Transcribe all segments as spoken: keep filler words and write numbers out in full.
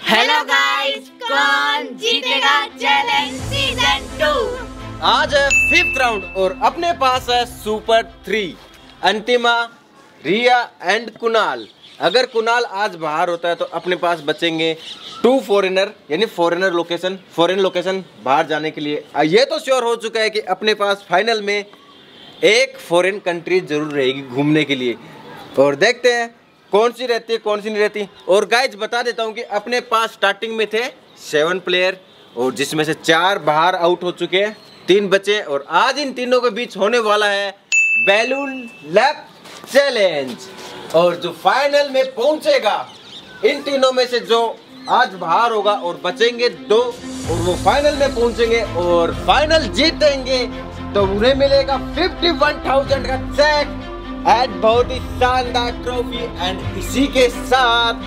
Hello guys, कौन जीतेगा challenge season to. आज है फिफ्थ राउंड और अपने पास है super three, Antima, Riya and Kunal. अगर कुणाल आज बाहर होता है तो अपने पास बचेंगे टू फॉरेनर, यानी फॉरेनर लोकेशन, फॉरेन लोकेशन बाहर जाने के लिए। ये तो श्योर हो चुका है कि अपने पास फाइनल में एक फॉरेन कंट्री जरूर रहेगी घूमने के लिए। और देखते हैं कौन सी रहती है कौन सी नहीं रहती। और गाइज बता देता हूँ कि अपने पास स्टार्टिंग में थे सेवन प्लेयर और जिसमें से चार बाहर आउट हो चुके हैं, तीन बचे। और आज इन तीनों के बीच होने वाला है बैलून लक चैलेंज। और जो फाइनल में पहुंचेगा इन तीनों में से जो आज बाहर होगा और बचेंगे दो और वो फाइनल में पहुंचेंगे और फाइनल जीतेंगे तो उन्हें मिलेगा फिफ्टी वन थाउजेंड का चेक एंड बहुत ही शानदार ट्रॉफी। एंड इसी के साथ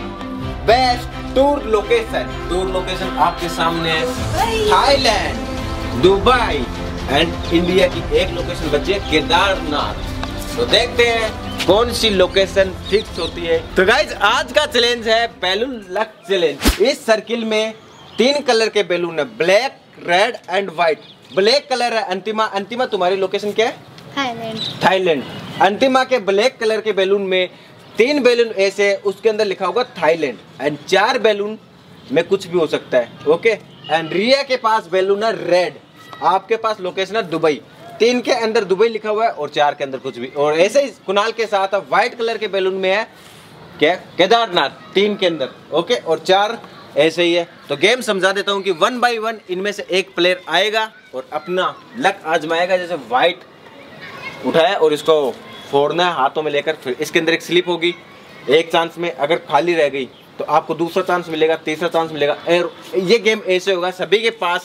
best tour location, tour location आपके सामने है थाईलैंड, दुबई एंड इंडिया की एक लोकेशन बची है केदारनाथ। तो देखते हैं कौन सी लोकेशन फिक्स होती है। तो गाइज आज का चैलेंज है बैलून लक चैलेंज। इस सर्किल में तीन कलर के बैलून है, black, red and white. Black colour है अंतिमा। अंतिमा तुम्हारी लोकेशन क्या है? थाईलैंड। थाईलैंड। अंतिमा के ब्लैक कलर के बैलून में तीन बैलून ऐसे है, उसके अंदर लिखा होगा थाईलैंड। एंड चार बैलून में कुछ भी हो सकता है, ओके। एंड रिया के पास बैलून है रेड, आपके पास लोकेशन है दुबई। तीन के अंदर दुबई लिखा हुआ है और चार के अंदर कुछ भी। और ऐसे ही कुणाल के साथ व्हाइट कलर के बैलून में है क्या? केदारनाथ, तीन के अंदर, ओके। और चार ऐसे ही है। तो गेम समझा देता हूँ कि वन बाय वन इनमें से एक प्लेयर आएगा और अपना लक आजमाएगा। जैसे व्हाइट उठाया और इसको फोड़ना है हाथों में लेकर, फिर इसके अंदर एक स्लिप होगी। एक चांस में अगर खाली रह गई तो आपको दूसरा चांस मिलेगा, तीसरा चांस मिलेगा। और ये गेम ऐसे होगा सभी के पास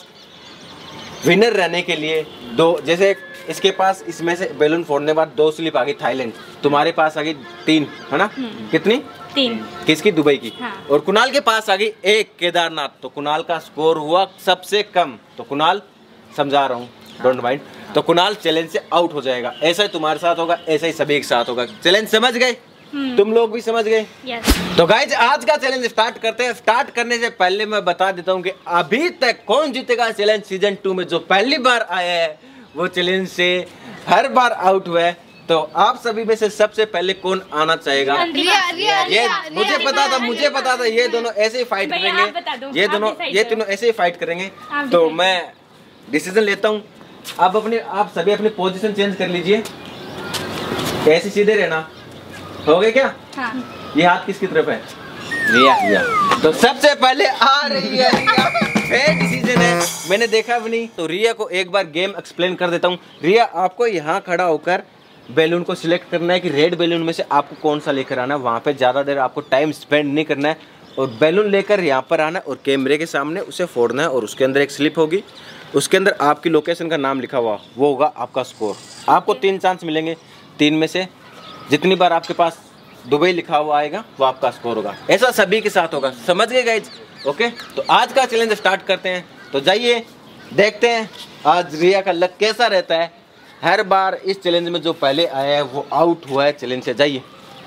विनर रहने के लिए दो, जैसे इसके पास इसमें से बैलून फोड़ने के बाद दो स्लिप आ गई थाईलैंड, तुम्हारे पास आ गई तीन, है ना? कितनी? तीन। किसकी? दुबई की। हाँ। और कुणाल के पास आ गई एक, केदारनाथ। तो कुणाल का स्कोर हुआ सबसे कम। तो कुणाल, समझा रहा हूँ, डोंट माइंड। तो कुणाल चैलेंज से आउट हो जाएगा। ऐसा ही तुम्हारे साथ होगा, ऐसा ही सभी के साथ होगा। चैलेंज समझ गए? तुम लोग भी समझ गए? yes. तो गाइज आज का चैलेंज स्टार्ट करते हैं। स्टार्ट करने से पहले मैं बता देता हूँ कि अभी तक कौन जीतेगा चैलेंज सीजन टू में। जो पहली बार आया है वो चैलेंज से हर बार आउट हुआ है। तो आप सभी में से सबसे पहले कौन आना चाहेगा? रिया, रिया, ये रिया, मुझे रिया, पता था, रिया, मुझे पता था ये दोनों ऐसे ही फाइट करेंगे। ये दोनों ये तीनों ऐसे ही फाइट करेंगे। तो मैं डिसीजन लेता हूँ। आप अपने आप सभी अपनी पोजीशन चेंज कर लीजिए, ऐसे सीधे रहना। हो गए क्या? हाँ। ये हाथ किसकी तरफ है? रिया। रिया। तो सबसे पहले आ रही है रिया। फेयर डिसीजन है, मैंने देखा भी नहीं। तो रिया को एक बार गेम एक्सप्लेन कर देता हूँ। रिया, आपको यहाँ खड़ा होकर बैलून को सिलेक्ट करना है कि रेड बैलून में से आपको कौन सा लेकर आना है। वहाँ पे ज़्यादा देर आपको टाइम स्पेंड नहीं करना है और बैलून लेकर यहाँ पर आना है और कैमरे के सामने उसे फोड़ना है। और उसके अंदर एक स्लिप होगी, उसके अंदर आपकी लोकेशन का नाम लिखा हुआ, वो होगा आपका स्कोर। आपको तीन चांस मिलेंगे, तीन में से जितनी बार आपके पास दुबई लिखा हुआ आएगा वो आपका स्कोर होगा। ऐसा सभी के साथ होगा, समझ गए गाइज? ओके। तो आज का चैलेंज स्टार्ट करते हैं। तो जाइए देखते हैं आज रिया का लक कैसा रहता है। हर बार इस चैलेंज में जो पहले आया है वो आउट हुआ है चैलेंज से। जाइए,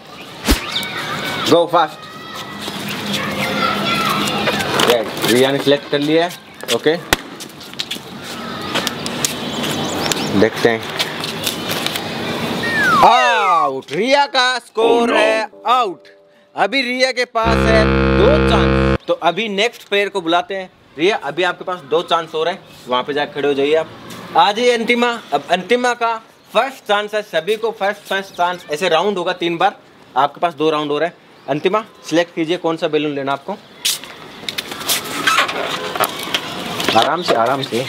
गो फास्ट। रिया ने सिलेक्ट कर लिया है, ओके। देखते हैं। आउट। रिया का स्कोर है आउट। अभी रिया के पास है दो चांस। तो अभी नेक्स्ट प्लेयर को बुलाते हैं। रिया, अभी आपके पास दो चांस हो रहे हैं, वहां पे जाकर खड़े हो जाइए आप। आ जाइए अंतिमा। अब अंतिमा का फर्स्ट चांस है, सभी को फर्स्ट फर्स्ट चांस। ऐसे राउंड होगा तीन बार, आपके पास दो राउंड हो रहे हैं। अंतिमा, सिलेक्ट कीजिए कौन सा बैलून लेना आपको। आराम से आराम से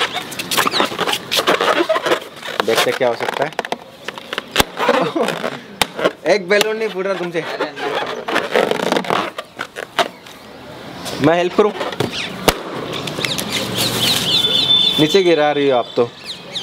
देखते क्या हो सकता है। एक बैलून नहीं फूट रहा तुमसे, मैं हेल्प करूं? नीचे गिरा रही हो आप तो।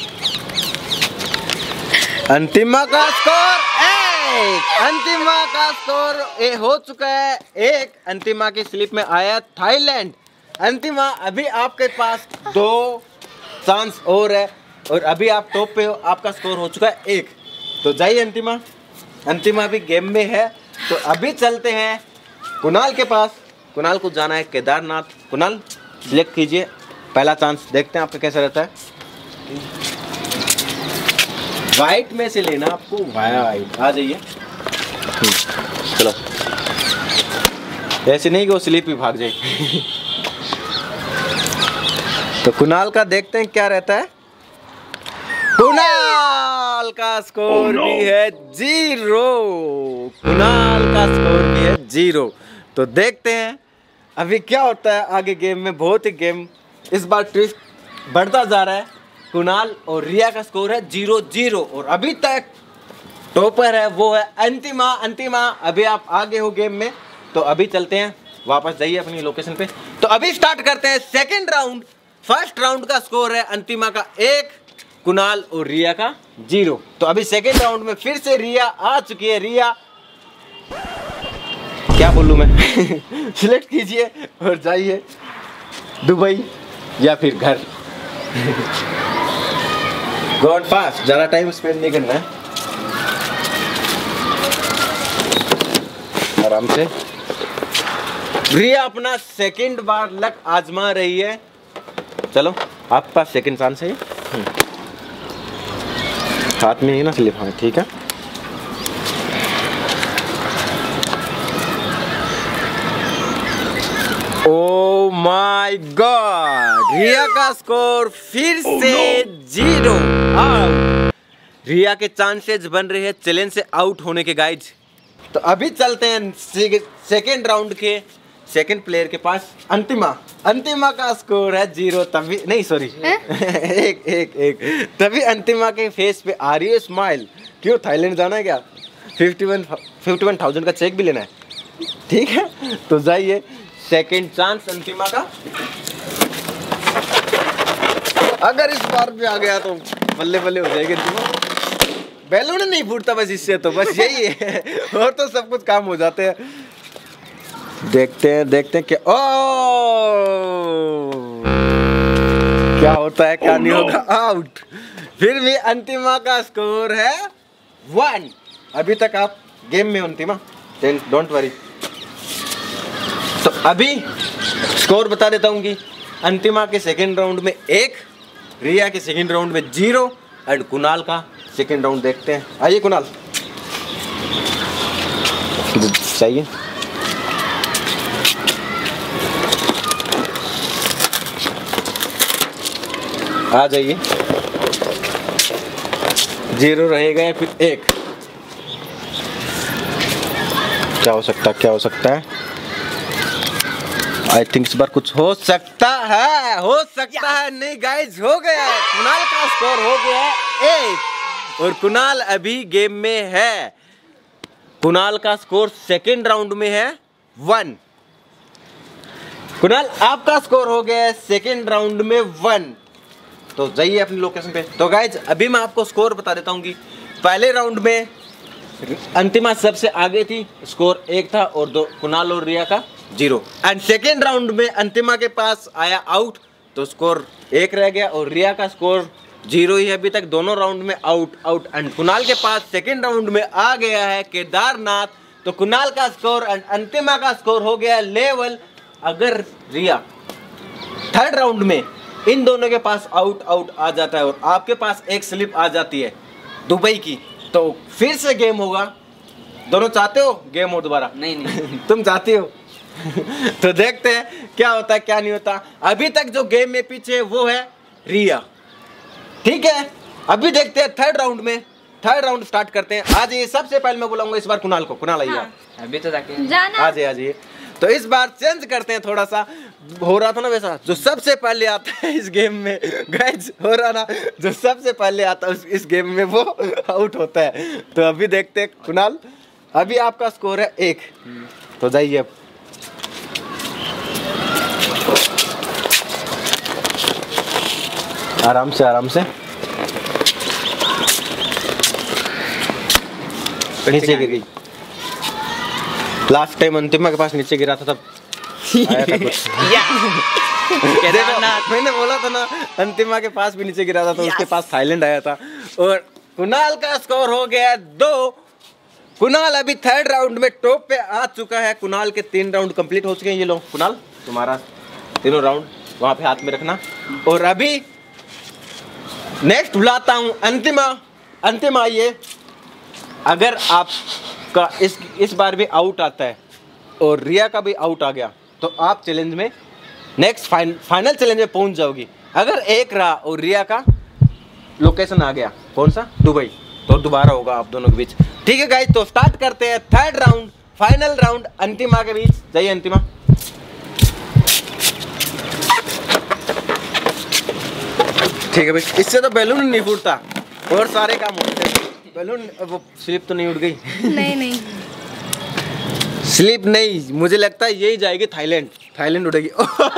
अंतिमा का स्कोर एक। अंतिमा का स्कोर ए हो चुका है एक। अंतिमा की स्लिप में आया थाईलैंड। अंतिमा, अभी आपके पास दो चांस और है और अभी आप टॉप पे हो, आपका स्कोर हो चुका है एक। तो जाइए अंतिमा। अंतिमा भी गेम में है। तो अभी चलते हैं कुणाल के पास। कुणाल को जाना है केदारनाथ। कुणाल सिलेक्ट कीजिए, पहला चांस, देखते हैं आपका कैसा रहता है। वाइट में से लेना आपको, वाइट आ जाइए। चलो, ऐसे नहीं कि वो स्लिप ही भाग जाए। तो कुणाल का देखते हैं क्या रहता है। कुणाल का स्कोर oh, no. भी है जीरो। कुणाल का स्कोर भी है जीरो। तो देखते हैं अभी क्या होता है आगे गेम में। बहुत ही गेम इस बार ट्विस्ट बढ़ता जा रहा है। कुणाल और रिया का स्कोर है जीरो जीरो और अभी तक टॉपर है वो है अंतिमा। अंतिमा अभी आप आगे हो गेम में, तो अभी चलते हैं, वापस जाइए अपनी लोकेशन पे। तो अभी स्टार्ट करते हैं सेकेंड राउंड। फर्स्ट राउंड का स्कोर है अंतिमा का एक, कुणाल और रिया का जीरो। तो अभी सेकेंड राउंड में फिर से रिया आ चुकी है। रिया क्या बोलूं मैं। सिलेक्ट कीजिए और जाइए दुबई या फिर घर। गॉड फास्ट, ज्यादा टाइम स्पेंड नहीं करना है, आराम से। रिया अपना सेकंड बार लक आजमा रही है। चलो, आपके पास सेकंड चांस है। हाथ में ही ना स्लिप, हाँ ठीक है। ओ माय गॉड, रिया का स्कोर फिर से जीरो आउट। रिया के चांसेस बन रहे हैं चैलेंज से आउट होने के गाइज। तो अभी चलते हैं सेकेंड राउंड के सेकेंड प्लेयर के पास, अंतिमा। अंतिमा का स्कोर है जीरो। तभी नहीं, सॉरी एक एक एक तभी अंतिमा के फेस पे आ रही है स्माइल। क्यों, थाईलैंड जाना है क्या? Fifty one fifty one thousand का चेक भी लेना है, ठीक है। तो जाइए, सेकेंड चांस अंतिमा का। अगर इस बार भी आ गया तो बल्ले बल्ले हो जाएगी। बैलून नहीं फूटता बस इससे, तो बस यही है। और तो सब कुछ काम हो जाते हैं। देखते हैं देखते हैं क्या ओ क्या होता है, क्या नहीं होगा। आउट। फिर भी अंतिमा का स्कोर है वन। अभी तक आप गेम में अंतिमा, डोंट वरी। तो अभी स्कोर बता देता हूँ कि अंतिमा के सेकेंड राउंड में एक, रिया के सेकेंड राउंड में जीरो एंड कुणाल का सेकेंड राउंड देखते हैं। आइए कुणाल, चाहिए आ जाइए। जीरो रहेगा या फिर एक, क्या हो सकता है, क्या हो सकता है। आई थिंक इस बार कुछ हो सकता है, हो सकता है नहीं गाइज, हो गया। कुणाल का स्कोर हो गया है एक और कुणाल अभी गेम में है। कुणाल का स्कोर सेकेंड राउंड में है वन। कुणाल आपका स्कोर हो गया है सेकेंड राउंड में वन। तो जाइए अपनी लोकेशन पे। तो गाइज अभी मैं आपको स्कोर बता देता हूँ कि पहले राउंड में अंतिमा सबसे आगे थी, स्कोर एक था और दो कुणाल और रिया का जीरो। एंड सेकेंड राउंड में अंतिमा के पास आया आउट, तो स्कोर एक रह गया और रिया का स्कोर जीरो ही है अभी तक, दोनों राउंड में आउट आउट। एंड कुणाल के पास सेकेंड राउंड में आ गया है केदारनाथ, तो कुणाल का स्कोर एंड अंतिमा का स्कोर हो गया लेवल। अगर रिया थर्ड राउंड में इन दोनों के पास आउट आउट आ जाता है और आपके पास एक स्लिप आ जाती है दुबई की, तो फिर से गेम होगा। दोनों चाहते हो गेम हो दोबारा? नहीं नहीं तुम चाहती हो? तो देखते हैं क्या होता है क्या नहीं होता। अभी तक जो गेम में पीछे है वो है रिया, ठीक है। अभी देखते हैं थर्ड राउंड में, थर्ड राउंड स्टार्ट करते हैं। आज ये सबसे पहले मैं बुलाऊंगा इस बार कुणाल को। कुणाल आइए। हाँ। अभी तो जाके जाना। आ जाइए आ जाइए। तो इस बार चेंज करते हैं, थोड़ा सा हो रहा था ना वैसा, जो सबसे पहले आता है इस गेम में गाइस, हो रहा ना, जो सबसे पहले आता है इस गेम में वो आउट होता है। तो अभी देखते हैं कुणाल, अभी आपका स्कोर है एक, तो जाइए अब। आराम से आराम से, नीचे गिर गई। लास्ट टाइम अंतिमा के पास नीचे गिरा था तब आया था कुछ। केदारनाथ मैंने बोला था ना, अंतिमा के पास भी नीचे गिरा था तो उसके पास थाईलैंड आया था। और कुणाल का स्कोर हो गया दो, कुणाल अभी थर्ड राउंड में टॉप पे आ चुका है। कुणाल के तीन राउंड कंप्लीट हो चुके हैं। ये लो कुणाल, तुम्हारा तीनों राउंड वहां पे हाथ में रखना। और अभी नेक्स्ट बुलाता हूं अंतिमा। अंतिमा ये, अगर आपका इस इस बार भी आउट आता है और रिया का भी आउट आ गया तो आप चैलेंज में नेक्स्ट फाइन, फाइनल चैलेंज में पहुंच जाओगी। अगर एक रहा और रिया का लोकेशन आ गया, कौन सा, दुबई, तो दोबारा होगा आप दोनों के बीच। ठीक है गाइस, तो स्टार्ट करते हैं third round, final round Antima के बीच। जाइए अंतिमा। ठीक है भाई, इससे तो बैलून नहीं फूटता और सारे काम होते हैं। बैलून वो स्लिप तो नहीं उड़ गई? नहीं नहीं स्लिप नहीं, मुझे लगता है यही जाएगी थाईलैंड। थाईलैंड उड़ेगी।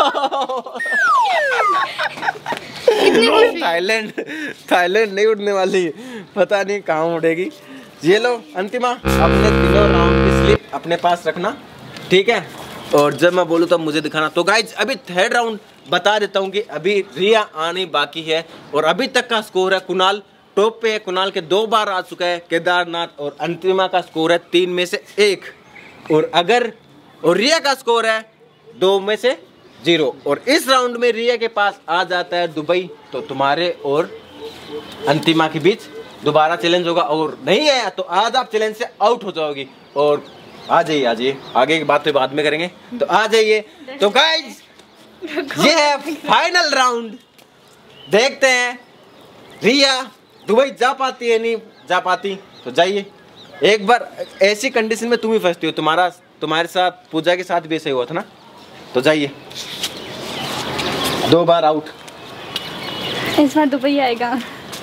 थाईलैंड थाईलैंड नहीं उड़ने वाली, पता नहीं कहाँ उड़ेगी। ये लो अंतिमा, अपने तीनों राउंड की स्लिप अपने पास रखना, ठीक है? और जब मैं बोलूँ तब मुझे दिखाना। तो गाइज अभी थर्ड राउंड बता देता हूँ कि अभी रिया आनी बाकी है और अभी तक का स्कोर है कुणाल टॉप पे है। कुणाल के दो बार आ चुका है केदारनाथ, और अंतिमा का स्कोर है तीन में से एक। और अगर और रिया का स्कोर है दो में से जीरो। और इस राउंड में रिया के पास आ जाता है दुबई, तो तुम्हारे और अंतिमा के बीच दोबारा चैलेंज होगा। और नहीं है तो आज आप चैलेंज से आउट हो जाओगी। और आ जाइए आ जाइए, आगे की बात तो बाद में करेंगे, तो आ जाइए। तो गाइज ये है फाइनल राउंड, देखते हैं रिया दुबई जा पाती है नहीं जा पाती। तो जाइए, एक बार ऐसी कंडीशन में तुम ही फंसती हो, तुम्हारा तुम्हारे साथ पूजा के साथ भी ऐसा ही हुआ था ना। तो जाइए, दो बार आउट। इस बार दुबई आएगा।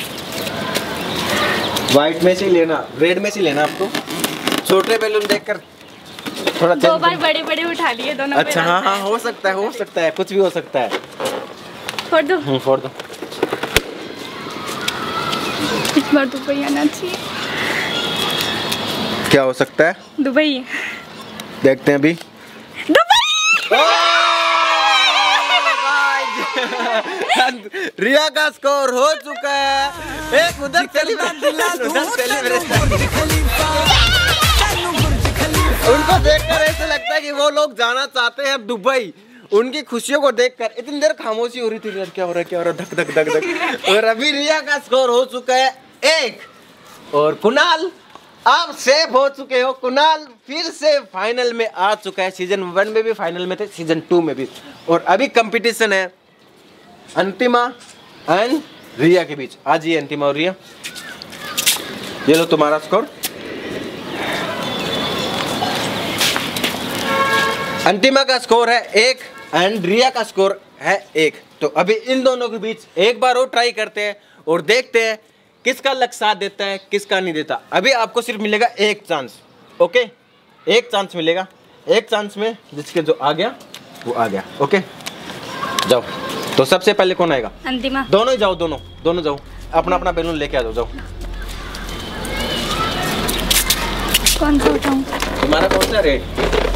व्हाइट में से लेना, रेड में से लेना आपको। छोटे बैलून देखकर थोड़ा दो बार बड़े बड़े उठा लिए दोनों। अच्छा हाँ हाँ, हो सकता है हो सकता है, कुछ भी हो सकता है। फोड़ दो। हम्म फोड़ दो। इस बार दुबई आना चाहिए। क्या हो सकता है? दुबई। देखते हैं अभी। दुबई। रिया का स्कोर हो चुका है। एक उधर उनको देखकर ऐसा लगता है कि वो लोग जाना चाहते हैं दुबई। उनकी खुशियों को देखकर इतनी देर खामोशी हो रही थी, यार क्या हो रहा है क्या हो रहा है, धक धक धक धक। और अभी रिया का स्कोर हो चुका है एक। और कुणाल आप सेफ हो चुके हो। कुणाल फिर से फाइनल में आ चुका है। सीजन वन में भी फाइनल में थे, सीजन टू में भी। और अभी कंपटीशन है अंतिमा एंड रिया के बीच। आज ये अंतिमा और रिया, ये लो तुम्हारा स्कोर। अंतिमा का स्कोर है एक एंड रिया का स्कोर है एक। तो अभी इन दोनों के बीच एक बार और ट्राई करते हैं और देखते हैं किसका लक साथ देता है किसका नहीं देता। अभी आपको सिर्फ मिलेगा एक चांस, ओके? एक चांस मिलेगा। एक चांस में जिसके जो आ गया वो आ गया, ओके? जाओ। तो सबसे पहले कौन आएगा? अंतिमा। दोनों ही जाओ, दोनों दोनों जाओ, अपना अपना बैलून लेके आ जाओ। जाओ। कौन सा उठाऊं? तुम्हारा कौन सा? रेड।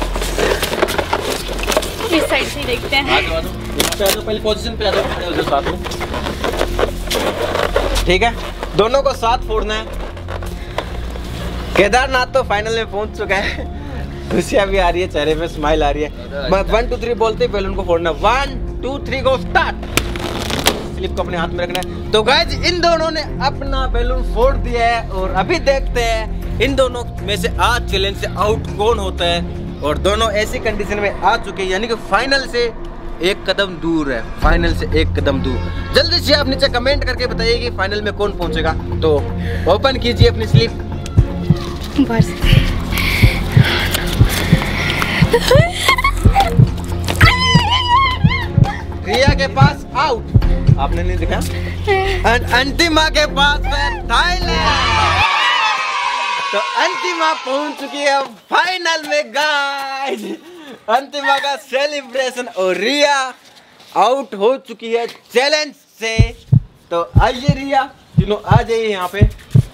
इस साइड से देखते हैं। आ जाओ आ जाओ, यहाँ पे आ जाओ, पहले पोजीशन पे आ जाओ, खड़े हो जाओ साथ में। ठीक है, दोनों को साथ फोड़ना है। केदारनाथ तो फाइनल में पहुंच चुका है। खुशियां भी आ रही है, चेहरे पे स्माइल आ रही है। मैं वन टू थ्री बोलते ही बैलून को फोड़ना। One two three go start. Slip को अपने हाथ में रखना है। तो गाइज इन दोनों ने अपना बैलून फोड़ दिया है और अभी देखते हैं इन दोनों में से आज चैलेंज से आउट कौन होता है। और दोनों ऐसी कंडीशन में आ चुके हैं, यानी कि फाइनल से एक कदम दूर है। फाइनल से एक कदम दूर। जल्दी से आप नीचे कमेंट करके बताइए कि फाइनल में कौन पहुंचेगा। तो ओपन कीजिए अपनी स्लिप। रिया के पास आउट, आपने नहीं देखा। एंड अंतिमा के पास है थाईलैंड। तो अंतिमा पहुंच चुकी है फाइनल में गाइस। अंतिमा का सेलिब्रेशन और रिया आउट हो चुकी है चैलेंज से। तो आइए रिया, तीनों आ जाइए यहाँ पे।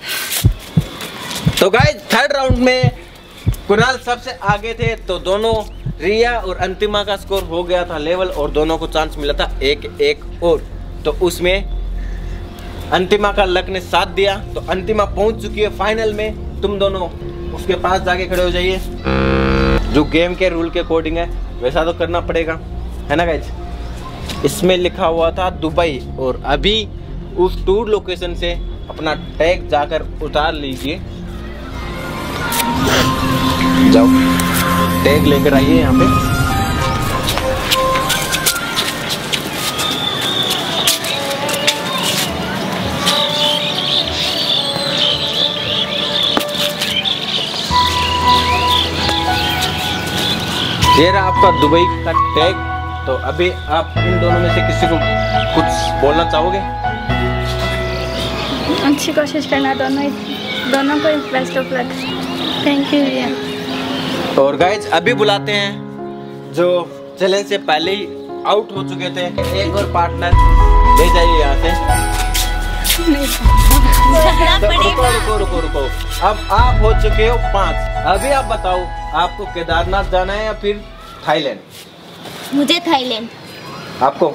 तो गाइस थर्ड राउंड में कुणाल सबसे आगे थे, तो दोनों रिया और अंतिमा का स्कोर हो गया था लेवल और दोनों को चांस मिला था एक एक और। तो उसमें अंतिमा का लक ने साथ दिया, तो अंतिमा पहुंच चुकी है फाइनल में। तुम दोनों उसके पास जाके खड़े हो जाइए। जो गेम के रूल के अकॉर्डिंग है वैसा तो करना पड़ेगा, है ना गाइज। इसमें लिखा हुआ था दुबई, और अभी उस टूर लोकेशन से अपना टैग जाकर उतार लीजिए। जाओ टैग लेकर आइए यहाँ पे। ये रहा आपका दुबई का टैग। तो अभी आप इन दोनों में से किसी को कुछ बोलना चाहोगे? अच्छी कोशिश करना, दोनों दोनों को best of luck. Thank you Riya. और गाइज अभी बुलाते हैं जो चैलेंज से पहले ही आउट हो चुके थे, एक और पार्टनर ले जाइए यहाँ से। तो रुको रुको रुको रुको अब आप हो चुके हो पाँच। अभी आप बताओ आपको केदारनाथ जाना है या फिर थाईलैंड? मुझे थाईलैंड। आपको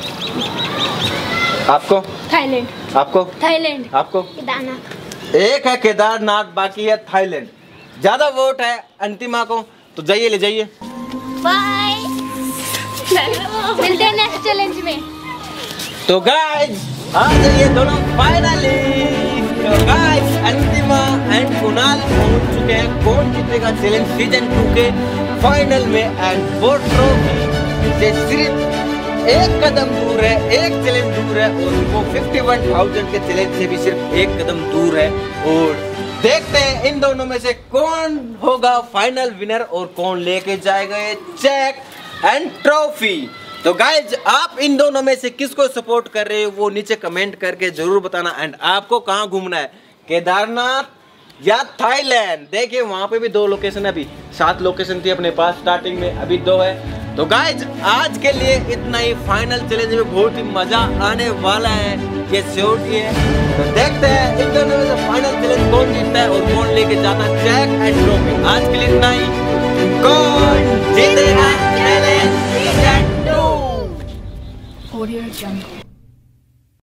आपको थाईलैंड। आपको थाईलैंड। आपको केदारनाथ। एक है केदारनाथ, बाकी है थाईलैंड। ज्यादा वोट है अंतिमा को, तो जाइए ले जाइए। बाय। मिलते हैं नेक्स्ट चैलेंज में। तो गाइस आ जाइए दोनों फाइनली। तो गाइस अंतिमा एंड कुणाल पहुंच चुके हैं कौन जीतेगा चैलेंज सीजन टू के फाइनल में। एंड वो ट्रॉफी से सिर्फ एक कदम दूर है, एक चैलेंज दूर है, और वो इक्यावन हज़ार के चैलेंज से भी सिर्फ एक कदम दूर है। और देखते हैं इन दोनों में से कौन होगा फाइनल विनर और कौन लेके जाएगा ये चेक एंड ट्रॉफी। तो गाइज आप इन दोनों में से किसको सपोर्ट कर रहे हो वो नीचे कमेंट करके जरूर बताना। एंड आपको कहाँ घूमना है, केदारनाथ या थाईलैंड? देखिए वहां पे भी दो लोकेशन है, अभी सात लोकेशन थी अपने पास स्टार्टिंग में, अभी दो है। तो गाइज आज के लिए इतना ही। फाइनल चैलेंज में बहुत ही मजा आने वाला है, ये श्योरिटी है। तो देखते हैं इन दोनों में से फाइनल चैलेंज कौन जीतता है और कौन लेके जाता है चेक एंड ट्रॉफी। आज के लिए इतना ही। कौन जीतेगा challenge season two? Audio Jungle.